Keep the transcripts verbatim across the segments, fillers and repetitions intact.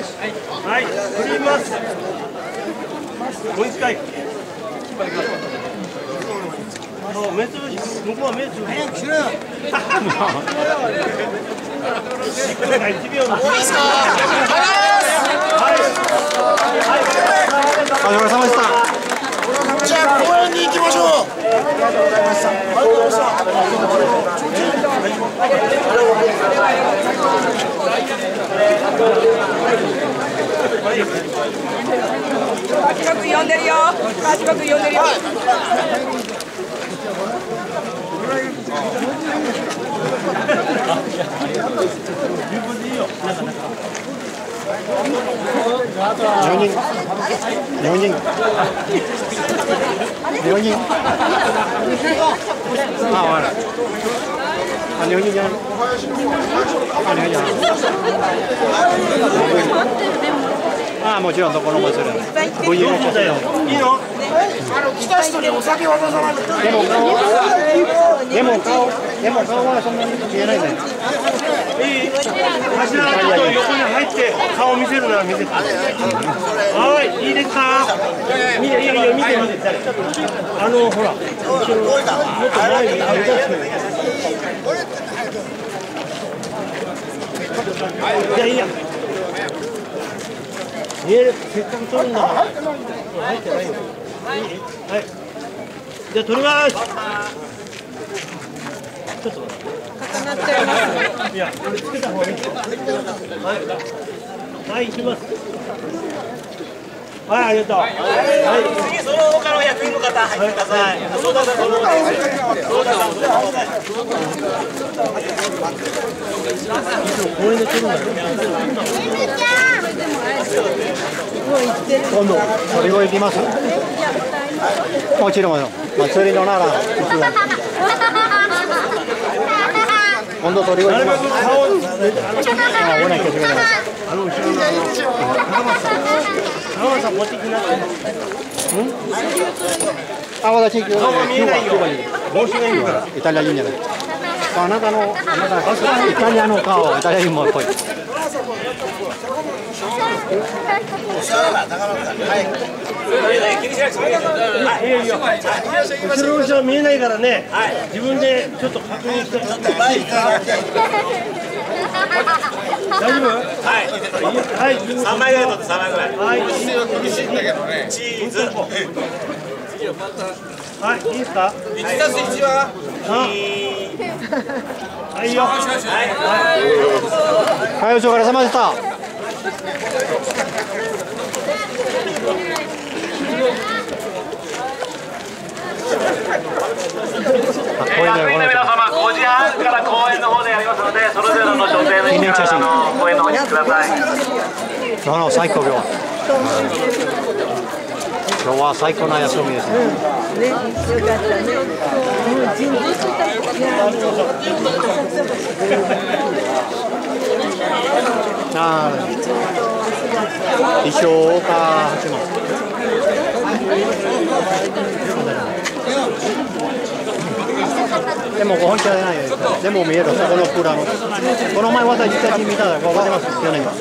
はい、振ります。もう一回。そう、目つぶし、向こうは目つぶし。早くしろよ。いちびょうの。はい。 お疲れ様でした。 じゃあ公園に行きましょう。ありがとうございました。ありがとうございました。 八国呼んでるよ。八国呼んでるよ。 日本人。日本人。日本人。あ、わら。あ、日本人じゃない。あ、日本人じゃない。あ、もちろんどこのもする。ご友人だよ。 いいの？ あの来た人にお酒渡さないと。 でも顔、でも顔、でも顔はそんなに見えないね。 いい？柱のちょっと横に入って顔見せるなら見せて。はい、いいですか？見て、いいよ、見て、見て。あの、ほら、後ろ、もっと前に歩かせて。じゃあいいや。見える、せっかく撮るんだから。入ってないよ。はい。じゃあ撮ります。ちょっと。 固まっちゃいます。 いや、これつけた方がいい。はい。はい、行きます。はい、ありがとう。はい。 次その他の役員の方入ってください。相談さんその方です。相談さんその方です。 公園で撮るんだよ。 今度、鳥越行きます。もちろんよ。祭りのなら、いつだ。今度鳥越行きます。あ、おなきゃしめない。 あの後ろのあの高松さん。高松さん、こっち来なって。うん？ あ、私、 顔が見えないよ。帽子がいいから。 イタリア人じゃない。あなたの、あなた、イタリアの顔、イタリア人もっぽい。 いやいや、後ろの人は見えないからね、自分でちょっと確認して。大丈夫？ はい。 はい。 三枚ぐらい取って三枚ぐらい。 はい。 チーズ。 はい、いいですか？ 一たす一は。 はいよ。はい。 はい、お疲れ様でした。 役員の皆様、ごじはんから公園の方でやりますので、それぞれの所定の位置からあの公園の方に来てください。 あの最高今日は。今日は最高な休みですね。 ね、よかったね。もう準備してた。 ああ、衣装か八幡。でも本気は出ないよ。でも見えるそこのクーラーの。この前私実際に見たら覚えてます。去年。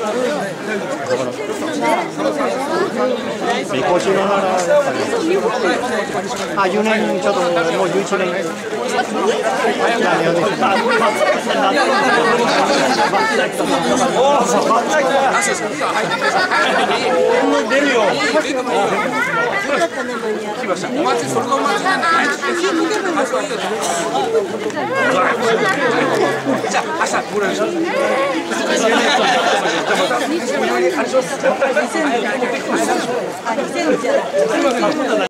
みこしのならやっぱり。あ、じゅうねんちょっともうじゅういちねん。 出るよ。 お待ち、それのお待ちなんだ。じゃあ、明日、これでしょ。